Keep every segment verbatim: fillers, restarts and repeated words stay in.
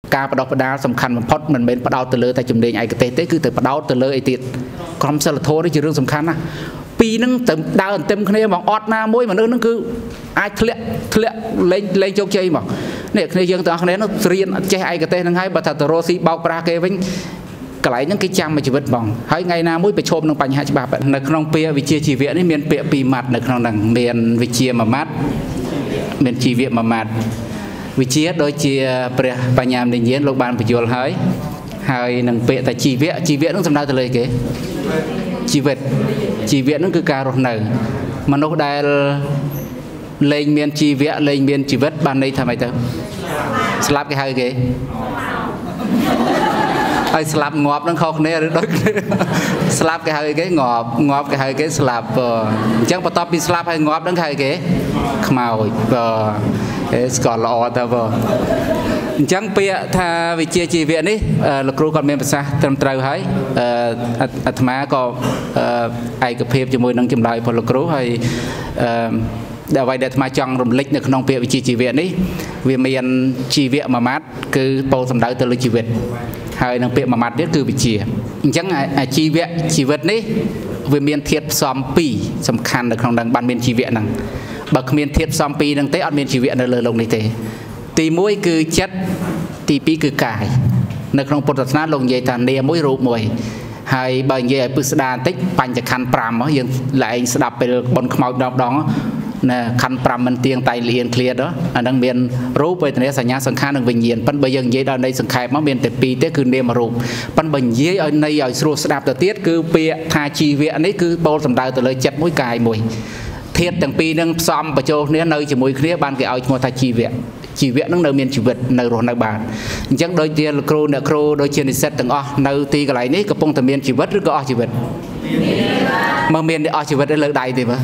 ការបដោះបដាសំខាន់បំផុតមិនមែនបដោតទៅលើតែជំនាញឯកទេសទេគឺទៅបដោតទៅលើអីទៀតក្រមសីលធម៌នេះជារឿងសំខាន់ណាស់ពីហ្នឹងទៅដើរអន្ទឹមគ្នាមកអត់ណាមួយមនុស្សហ្នឹងគឺអាចធ្លាក់ធ្លាក់លេងលេងជោគជ័យមកនេះគ្នាយើងទាំងអស់គ្នានោះរៀនចេះឯកទេសហ្នឹងហើយបើថាទៅរស់ស៊ីបោកប្រាស់គេវិញកន្លែងហ្នឹងគេចាំមួយជីវិតហ្មងហើយថ្ងៃណាមួយប្រឈមនឹងបញ្ហាច្បាប់នៅក្នុងពាក្យវិជាជីវៈនេះមានពាក្យពីរម៉ាត់នៅក្នុងហ្នឹងមានវិជាមួយម៉ាត់មានជីវៈមួយម៉ាត់វិជាដូចជាព្រះបញ្ញានិញ្ញាណលោកបានបញ្យល់ហើយហើយនឹងពាក្យតែជីវៈជីវៈហ្នឹងសំដៅទៅលើគេជីវិតជីវៈហ្នឹងគឺការរស់នៅមនុស្សដែលលែងមានជីវៈលែងមានជីវិតបានន័យថាម៉េចទៅស្លាប់គេហៅគេហើយស្លាប់ងាប់នឹងខុសគ្នាឬដូចគ្នាស្លាប់គេហៅគេងាប់ងាប់គេហៅគេស្លាប់អញ្ចឹងបន្ទាប់ពីស្លាប់ហើយងាប់នឹងគេហៅគេខ្មោចបាទស្គាល់ល្អទៅបាទអញ្ចឹងពាក្យថាវិជាជីវៈនេះលោកគ្រូគាត់មានប្រសាសន៍ត្រឹមត្រូវហើយអាត្មាក៏ឯកភាពជាមួយនឹងចម្លើយរបស់លោកគ្រូហើយដែលអ្វីដែលអាត្មាចង់រំលឹកនៅក្នុងពាក្យវិជាជីវៈនេះវាមានជីវៈមួយម៉ាត់គឺពោលសំដៅទៅលើជីវិតហើយនឹងពាក្យមួយម៉ាត់ទៀតគឺវិជាអញ្ចឹងអាជីវៈជីវិតនេះវាមានធាតុផ្សំពីរសំខាន់នៅក្នុងនឹងបានមានជីវៈហ្នឹងបើគ្មានធាតុផ្សំពីរហ្នឹងទេអត់មានជីវៈនៅលើโลกនេះទេទីមួយគឺចិត្តទីពីរគឺកាយនៅក្នុងពុទ្ធសាសនាលោកនិយាយថានាមមួយរូបមួយហើយបើនិយាយឲ្យពិស្ដារបន្តិចបញ្ចខណ្ឌប្រាំយើងលែងស្ដាប់ពេលបនខ្មោចដងដងណាខណ្ឌប្រាំមិនទៀងតែលៀនឃ្លាតអាហ្នឹងមានរូបវេទនាសញ្ញាសង្ខារនិងវិញ្ញាណប៉ុន្តែបើយើងនិយាយដល់ន័យសង្ខេបមកមានតែពីរទេគឺនាមរូបប៉ុន្តែបើនិយាយឲ្យន័យឲ្យស្រួលស្ដាប់ទៅទៀតគឺពាក្យថាជីវៈនេះគឺពោលសំដៅទៅលើចិត្តមួយកាយមួយធាតុទាំងពីរនឹងផ្សំបញ្ចូលគ្នានៅជាមួយគ្នាបានគេឲ្យឈ្មោះថាជីវៈជីវៈនឹងនៅមានជីវិតនៅរស់នៅបានអញ្ចឹងដូចជាលោកគ្រូអ្នកគ្រូដូចជានិស្សិតទាំងអស់នៅទីកន្លែងនេះកំពុងតែមានជីវិតឬក៏អស់ជីវិតមើលមានអស់ជីវិតឯលើកដៃទេមើល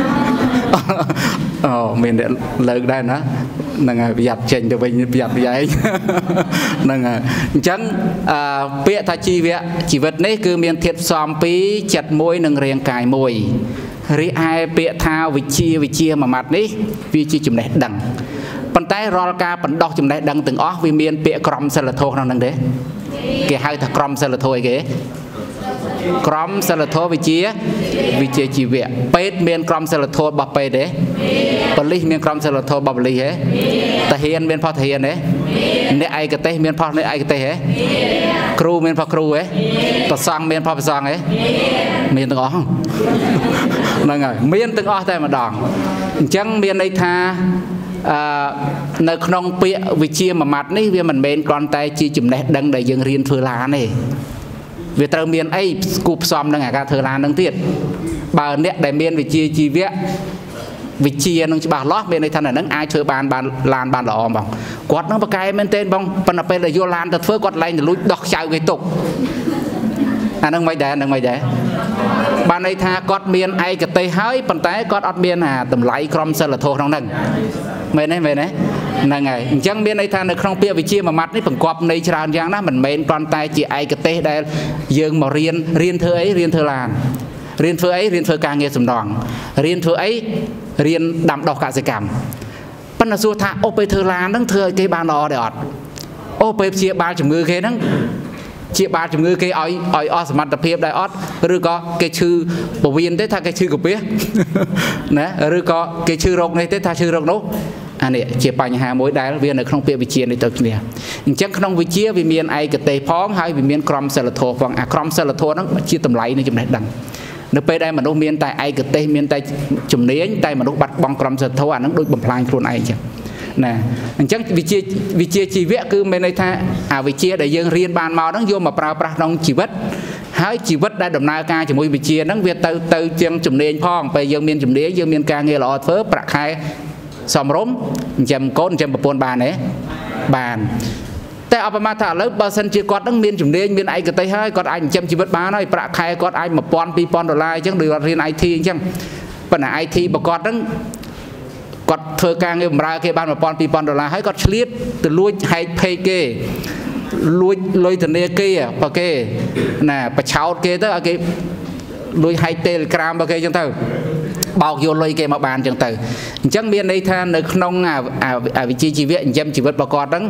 អូមានលើកដែរណាហ្នឹងហើយប្រយ័ត្នចេញទៅវិញប្រយ័ត្នប្រយែងហ្នឹងហើយអញ្ចឹងពាក្យថាជីវៈជីវិតនេះគឺមានធាតុផ្សំពីរចិត្តមួយនិងរាងកាយមួយរីឯពាក្យថាវិជាវិជាមួយម៉ាត់នេះវាជាចំណេះដឹងប៉ុន្តែរាល់ការបណ្ដោះចំណេះដឹងទាំងអស់វាមានពាក្យក្រមសីលធម៌ក្នុងហ្នឹងទេគេហៅថាក្រមសីលធម៌អីគេក្រមសីលធម៌វិជាវិជាជីវៈពេទ្យមានក្រមសីលធម៌របស់ពេទ្យទេប៉ូលីសមានក្រមសីលធម៌របស់ប៉ូលីសទេតាហានមានផុសតាហានទេអ្នកឯកទេសមានផុសអ្នកឯកទេសទេគ្រូមានផុសគ្រូទេប្រសង់មានផុសប្រសង់ទេមានទាំងអស់ហ្នឹងហើយមានទាំងអស់តែម្ដងអញ្ចឹងមានន័យថាអឺនៅក្នុងពាក្យវិជាមួយម៉ាត់នេះវាមិនមែនគ្រាន់តែជាចំណេះដឹងដែលយើងរៀនធ្វើឡានទេវាត្រូវមានអីគូផ្សំនឹងអាការធ្វើឡាននឹងទៀតបើអ្នកដែលមានវិជាជីវៈវិជានឹងច្បាស់លាស់មានន័យថានឹងអាចធ្វើបានបានឡានបានល្អបងគាត់នឹងប្រកែមែនទេបងប៉ុន្តែពេលដែលយកឡានទៅធ្វើគាត់ឡើងទៅលួចដោះខ្ចៅគេទុកអានឹងមិនដែរនឹងមិនដែរបានន័យថាគាត់មានឯកទេសហើយប៉ុន្តែគាត់អត់មានអាតម្លៃក្រមសីលធម៌ក្នុងហ្នឹងមែនទេមែនទេហ្នឹងហើយអញ្ចឹងមានន័យថានៅក្នុងពាក្យវិជាមួយម៉ាត់នេះបង្កប់ន័យច្រើនយ៉ាងណាមិនមែនគ្រាន់តែជាឯកទេសដែលយើងមករៀនរៀនធ្វើអីរៀនធ្វើឡានរៀនធ្វើអីរៀនធ្វើការងារសំណងរៀនធ្វើអីរៀនដាំដុះកសិកម្មប៉ុន្តែសួរថាអូពេលធ្វើឡានហ្នឹងធ្វើឲ្យគេបានល្អដែរអត់អូពេលព្យាបាលជំងឺគេហ្នឹងជាបាលជំងឺគេឲ្យឲ្យអស់សមត្ថភាពដែរអត់ឬក៏គេឈឺពវៀនទេថាគេឈឺកាពះណាឬក៏គេឈឺរោគនេះទេថាឈឺរោគនោះអានេះជាបញ្ហាមួយដែលវានៅក្នុងពាក្យវិជានេះទៅគ្នាអញ្ចឹងក្នុងវិជាវាមានឯកទេសផងហើយវាមានក្រមសីលធម៌ផងអាក្រមសីលធម៌ហ្នឹងជាតម្លៃនៃចំណេះដឹងនៅពេលដែលមនុស្សមានតែឯកទេសមានតែជំនាញតែមនុស្សបាត់បង់ក្រមសីលធម៌អាហ្នឹងដូចបំផ្លាញខ្លួនឯងចឹងណាអញ្ចឹងវិជាវិជាជីវៈគឺមានន័យថាអាវិជាដែលយើងរៀនបានមកហ្នឹងយកមកប្រើប្រាស់ក្នុងជីវិតហើយជីវិតដែលដំណើរការជាមួយវិជាហ្នឹងវាទៅទៅជាងជំនាញផងពេលយើងមានជំនាញយើងមានការងារល្អធ្វើប្រាក់ខែសមរម្យចិញ្ចឹមកូនចិញ្ចឹមប្រពន្ធបានទេបានតែអបមាថាឥឡូវបើសិនជាគាត់នឹងមានជំនាញមានឯកទេសហើយគាត់អាចចិញ្ចឹមជីវិតបានហើយប្រាក់ខែគាត់អាចmột nghìnពីរពាន់ដុល្លារអញ្ចឹងដូចគាត់រៀន ไอ ที អញ្ចឹងប៉ុន្តែ ไอ ที បើគាត់ហ្នឹងគាត់ធ្វើការងារបម្រើគេបានmột nghìnពីរពាន់ដុល្លារហើយគាត់ឆ្លៀតទៅលួចហែកភេកគេលួចលុយធនាគារបើគេណាបឆោតគេទៅឲ្យគេលួចហែក Telegram បើគេអញ្ចឹងទៅបោកយកលុយគេមកបានអញ្ចឹងទៅអញ្ចឹងមានន័យថានៅក្នុងវិជ្ជាជីវៈចិញ្ចឹមជីវិតរបស់គាត់ហ្នឹង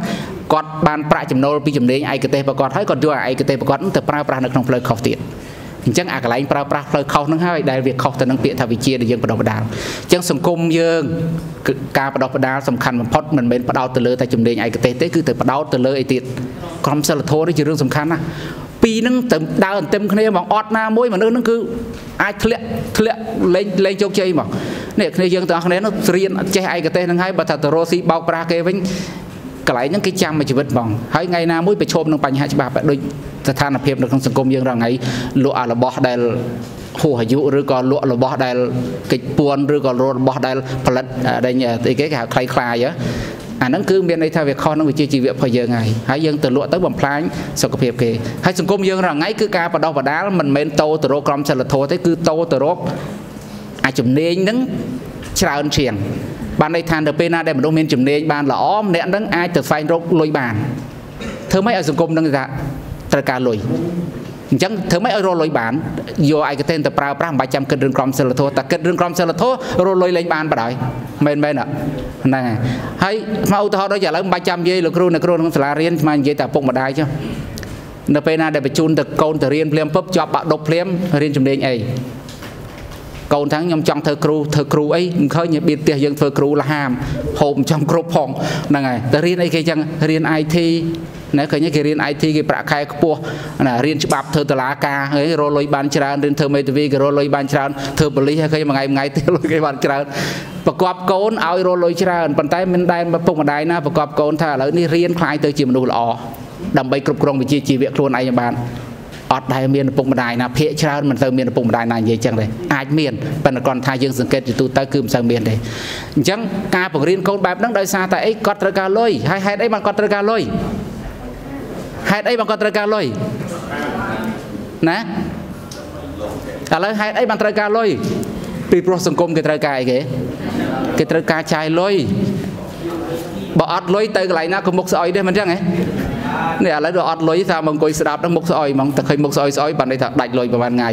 គាត់បានប្រាក់ចំណូលពីជំនាញឯកទេសប្រកបហើយគាត់យកឯកទេសប្រកបទៅប្រើប្រាស់នៅក្នុងផ្លូវខុសទៀតអញ្ចឹងអាកន្លែងប្រើប្រាស់ផ្លូវខុសហ្នឹងហើយដែលវាខុសទៅនឹងពាក្យថាវិជាដែលយើងបដិបដាលអញ្ចឹងសង្គមយើងការបដិបដាលសំខាន់បំផុតមិនមែនផ្ដោតទៅលើតែជំនាញឯកទេសទេគឺទៅផ្ដោតទៅលើអីទៀតក្រមសីលធម៌នេះជារឿងសំខាន់ណាស់ពីរហ្នឹងទៅដើរអន្ទឹមគ្នាហ្មងអត់ណាមួយមនុស្សហ្នឹងគឺអាចធ្លាក់ធ្លាក់លេងលេងជោគជ័យហ្មងនេះគ្នាយើងទាំងអស់គ្នានោះរៀនចេះឯកទេសហ្នឹងហើយបើថាទៅរស់ស៊ីបោកប្រាស់គេវិញកន្លែងហ្នឹងគេចាំមួយជីវិតហ្មងហើយថ្ងៃណាមួយប្រឈមនឹងបញ្ហាច្បាប់ដូចស្ថានភាពនៅក្នុងសង្គមយើងរាល់ថ្ងៃលក់របស់ដែលហួសអាយុឬក៏លក់របស់ដែលកិច្ចពួនឬក៏លក់របស់ដែលផលិតដែលអីគេគេហៅคล้ายคล้ายអាហ្នឹងគឺមានន័យថាវាខុសនឹងវិជ្ជាជីវៈរបស់យើងហើយហើយយើងទៅលក់ទៅបំផ្លាញសុខភាពគេហើយសង្គមយើងរាល់ថ្ងៃគឺការបដោះបដាលមិនមែនតោទៅរកក្រមសីលធម៌ទេគឺតោទៅរកអាជំនាញហ្នឹងច្រើនជាងបានន័យថានៅពេលណាដែលមនុស្សមានជំនាញបានល្អម្នាក់ហ្នឹងអាចទៅស្វែងរកលុយបានធ្វើម៉េចឲ្យសង្គមហ្នឹងថាត្រូវការលុយអញ្ចឹងធ្វើម៉េចឲ្យរកលុយបានយកឯកទេសទៅប្រើប្រាស់មិនបាច់ចាំគិតរឿងក្រមសីលធម៌តែគិតរឿងក្រមសីលធម៌រកលុយលេងបានបណ្ដោយមែនមែនហ្នឹងហើយហើយមកឧទាហរណ៍ដូចឥឡូវមិនបាច់ចាំនិយាយលោកគ្រូនៅគ្រូក្នុងសាលារៀនស្មាននិយាយតែពុកម្ដាយចុះនៅពេលណាដែលបញ្ជូនទៅកូនទៅរៀនភ្លាមពឹបជាប់បាក់ដប់ភ្លាមរៀនជំនាញអីកូនទាំងខ្ញុំចង់ធ្វើគ្រូធ្វើគ្រូអីមិនឃើញបៀតផ្ទះយើងធ្វើគ្រូលហាមហូបចំគ្រប់ផងហ្នឹងហើយតែរៀនអីគេចឹងរៀន ไอ ที ណែឃើញគេរៀន ไอ ที គេប្រាក់ខែខ្ពស់ណារៀនច្បាប់ធ្វើតឡាការហើយរកលុយបានច្រើនរៀនធ្វើមេធាវីគេរកលុយបានច្រើនធ្វើប៉ូលីសហើយឃើញមួយថ្ងៃមួយថ្ងៃទៀតលុយគេបានច្រើនប្រកបកូនឲ្យរកលុយច្រើនប៉ុន្តែមិនដែលពុកម្ដាយណាប្រកបកូនថាឥឡូវនេះរៀនខ្លាយទៅជាមនុស្សល្អដើម្បីគ្រប់គ្រងវិជ្ជាជីវៈខ្លួនឯងបានអត់ដែលមានឪពុកម្ដាយណាភាកច្រើនមិនទៅមានឪពុកម្ដាយណានិយាយចឹងទេអាចមានប៉ុន្តែគាត់ថាយើងសង្កេតទូទៅគឺមិនសូវមានទេអញ្ចឹងការបង្រៀនកូនបែបហ្នឹងដោយសារតែអីគាត់ត្រូវការលុយហើយហេតុអីបានគាត់ត្រូវការលុយហេតុអីបានគាត់ត្រូវការលុយណាឥឡូវហេតុអីបានត្រូវការលុយពីព្រោះសង្គមគេត្រូវការអីគេគេត្រូវការចាយលុយបើអត់លុយទៅកន្លែងណាក៏មុខស្អុយដែរមិនចឹងហ៎នេះឥឡូវដល់អត់លុយថាមកអង្គុយស្ដាប់ដល់មុខស្អុយហ្មងតែឃើញមុខស្អុយស្អុយបានន័យថាដាច់លុយប្រហែលថ្ងៃ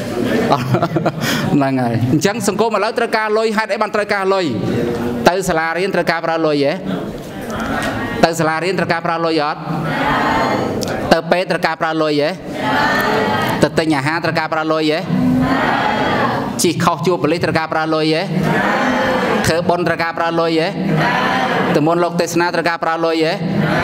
ហ្នឹងហើយអញ្ចឹងសង្គមឥឡូវត្រូវការលុយហេតុអីបានត្រូវការលុយទៅសាលារៀនត្រូវការប្រើលុយហ៎ទៅសាលារៀនត្រូវការប្រើលុយអត់ទៅពេទ្យត្រូវការប្រើលុយហ៎ទៅទិញអាហារត្រូវការប្រើលុយហ៎ជិះខុសជួបប៉ូលីសត្រូវការប្រើលុយហ៎ធ្វើបុណ្យត្រូវការប្រើលុយហ៎ទៅមុនលោកទេសនាត្រូវការប្រើលុយហ៎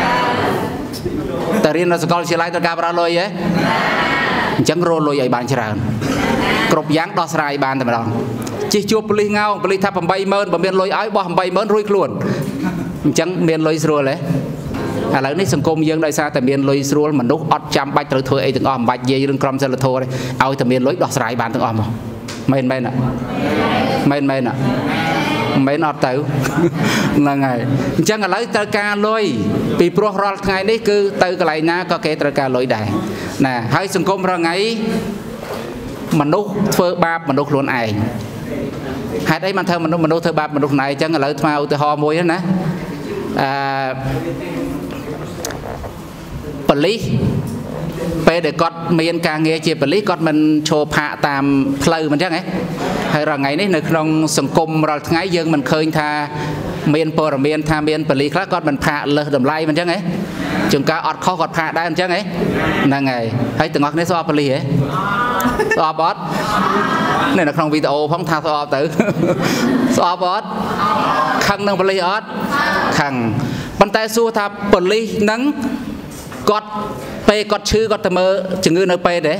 តែរៀននៅសាកលវិទ្យាល័យត្រូវការប្រើលុយហ៎អញ្ចឹងរកលុយឲ្យបានច្រើនគ្រប់យ៉ាងដោះស្រាយបានតែម្ដងជិះជួបប៉ូលីសងោប៉ូលីសថា80000បើមានលុយឲ្យបោះ80000រួយខ្លួនអញ្ចឹងមានលុយស្រួលទេឥឡូវនេះសង្គមយើងដោយសារតែមានលុយស្រួលមនុស្សអត់ចាំបាច់ត្រូវធ្វើអីទាំងអស់មិនបាច់និយាយរឿងក្រមសីលធម៌ទេឲ្យតែមានលុយដោះស្រាយបានទាំងអស់មកមែនមែនមែនមែនមែនអត់ទៅហ្នឹងហើយអញ្ចឹងឥឡូវត្រូវការលុយពីព្រោះរាល់ថ្ងៃនេះគឺទៅកន្លែងណាក៏គេត្រូវការលុយដែរណាហើយសង្គមរាល់ថ្ងៃមនុស្សធ្វើបាបមនុស្សខ្លួនឯងហេតុអីបានធ្វើមនុស្សមនុស្សធ្វើបាបមនុស្សខ្លួនឯងអញ្ចឹងឥឡូវថ្មឧទាហរណ៍មួយណាអឺប៉ូលីសពេលដែលគាត់មានការងារជាប៉ូលីសគាត់មិនឈរផាកតាមផ្លូវមិនអញ្ចឹងហ៎ហើយរាល់ថ្ងៃនេះនៅក្នុងសង្គមរាល់ថ្ងៃយើងមិនឃើញថាមានព័ត៌មានថាមានប៉ូលីសខ្លះគាត់មិនផាកលើសតម្លៃមិនអញ្ចឹងហ៎ជួនកាលអត់ខុសគាត់ផាកដែរអញ្ចឹងហ៎ហ្នឹងហើយហើយទាំងអស់គ្នាស្អប់ប៉ូលីសហ៎ស្អប់អត់នៅក្នុងវីដេអូផងថាស្អប់ទៅស្អប់អត់ខឹងនឹងប៉ូលីសអត់ខឹងប៉ុន្តែសួរថាប៉ូលីសហ្នឹងគាត់ពេលគាត់ឈឺគាត់ទៅមើលជំងឺនៅពេទ្យទេ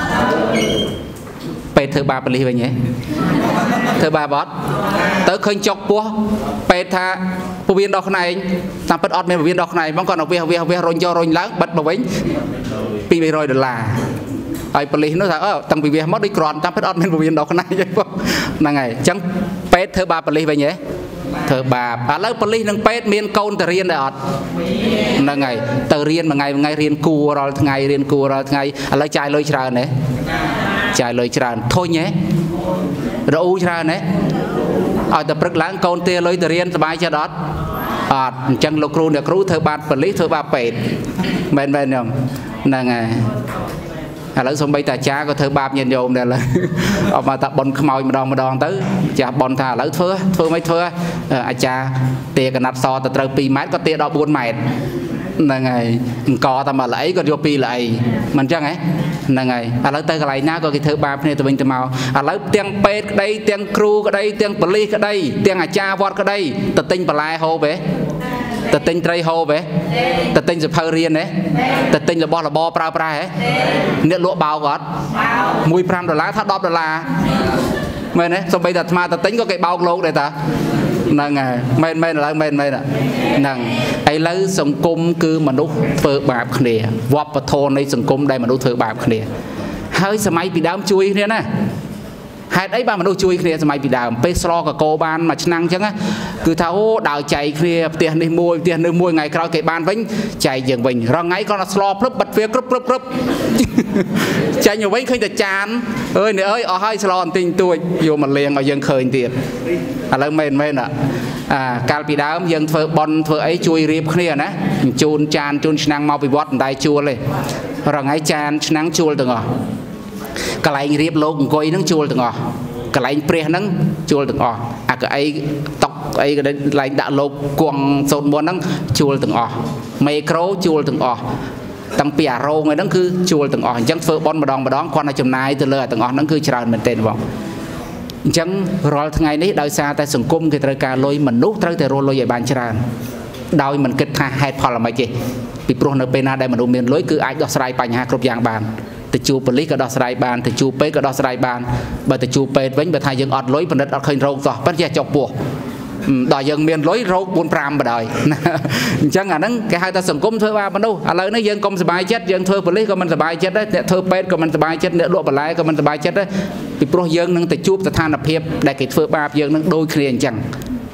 ពេទ្យធ្វើបាបប៉ូលីសវិញហ៎ធ្វើបាបអត់ទៅឃើញចុកពោះពេទ្យថាពោះវៀនដល់ខ្នែងតាមពិតអត់មានពោះវៀនដល់ខ្នែងហ្មងគាត់ទៅវះវះវះរុញយករុញឡើងបិទមកវិញពីររយដុល្លារហើយប៉ូលីសនោះថាអឺតាំងពីវះមកដូចក្រាន់តាមពិតអត់មានពោះវៀនដល់ខ្នែងទេហ្នឹងហើយអញ្ចឹងពេទ្យធ្វើបាបប៉ូលីសវិញហ៎ធ្វើបាបឥឡូវប៉ូលីសនិងពេទ្យមានកូនទៅរៀនដែរអត់ហ្នឹងហើយទៅរៀនមួយថ្ងៃមួយថ្ងៃរៀនគួររាល់ថ្ងៃរៀនគួររាល់ថ្ងៃឥឡូវចាយលុយច្រើនទេចាយលុយច្រើនធុញហ៎រអ៊ូច្រើនហ៎ឲ្យតែព្រឹកឡើងកូនទាលុយទៅរៀនសบายចិត្តអត់អត់អញ្ចឹងលោកគ្រូអ្នកគ្រូធ្វើបាបប៉ូលីសធ្វើបាបពេទ្យមែនមែនខ្ញុំហ្នឹងហើយឥឡូវសំបីតាអាចារ្យក៏ធ្វើបាបញាតិញោមដែរឡើយអត់មកតាប៉ុនខ្មោចម្ដងម្ដងទៅចាស់ប៉ុនថាឥឡូវធ្វើធ្វើមិនធ្វើអាចារ្យទាកណាត់សទៅត្រូវពីរម៉ែត្រក៏ទាដល់បួនម៉ែត្រ là ngày có ta mà lấy còn vô pi lại mình chắc ấy là ngày à lấy tay cái này nhá có cái thứ ba này tụi mình tụi màu à lấy tiếng pet cái đây tiếng crew cái đây tiếng police cái đây tiếng à cha vót cái đây tật tinh bà lai hô bé tật tinh tray hô bé tật tinh dập hơi riêng đấy tật tinh là bo là bo pra pra ấy nợ lụa bao gót mùi pram đô la thắt đóp đô la mày đấy xong bây giờ mà tật tinh có cái bao lô đây ta năng à men men là men men à năng ai lấy sòng cung cứ mà nút phơi bạc khné vóp và thôn này sòng cung đây mà nút phơi bạc khné hơi sớm mấy bị đám chui thế nè hai đấy ba mà nút chui khné sớm mấy bị đám pe slo cả cô ban mà năng chứ á cứ tháo đào chạy khné tiền đi mua tiền đi mua ngày sau cái ban vĩnh chạy dừng bình rồi ngay con là slo plus bật phía plus plus plus chạy nhiều vĩnh khi ta chán ơi nè ơi ở hai slo tình tôi vô mà liền ở dân khơi tiền à lấy men men à à cà bị đám dân phơi bon phơi ấy chui riệp khné nè chun chan chun năng mau bị bót đại chua lên rồi ngay chan năng chua từng ngò cái này riệp lông coi nó chua từng ngò cái này pre nó chua từng ngò à cái ấy tóc ấy cái này đã lột quăng sột muôn nó chua từng ngò micro chua từng ngò tăng bìa rô người nó cứ chua từng ngò chẳng phơi bon mà đòn mà đón con là chùm nai từ lừa từng ngò nó cứ tràn mình tên vọng chẳng rồi ngàyนี้đời xa tại sủng cung thì trời cả lôi mình nút trời từ rồi lôi về bàn tràn đôi mình kết hai hai phò là mấy chị bị pro nợ pena đây mình ôm miền lối cứ ai đo sài bành hai cột vàng bàn từ chu police có đo sài bàn từ chu pê có đo sài bàn bởi từ chu pê vẫn bởi thay dân ọt lối phần đất ọt khơi râu rồi bắt ra chọc buộc đòi dân miền lối râu buôn pram mà đời chẳng à nắng cái hai ta sủng cung thôi ba bắt đâu à lời nó dân công sài chết dân thôi police có mình sài chết đấy thôi pê có mình sài chết nữa lụa bả lái có mình sài chết đấy bị pro dân nâng từ chu từ than lập hiệp đại kịch phơi ba dân nâng đôi kia chẳng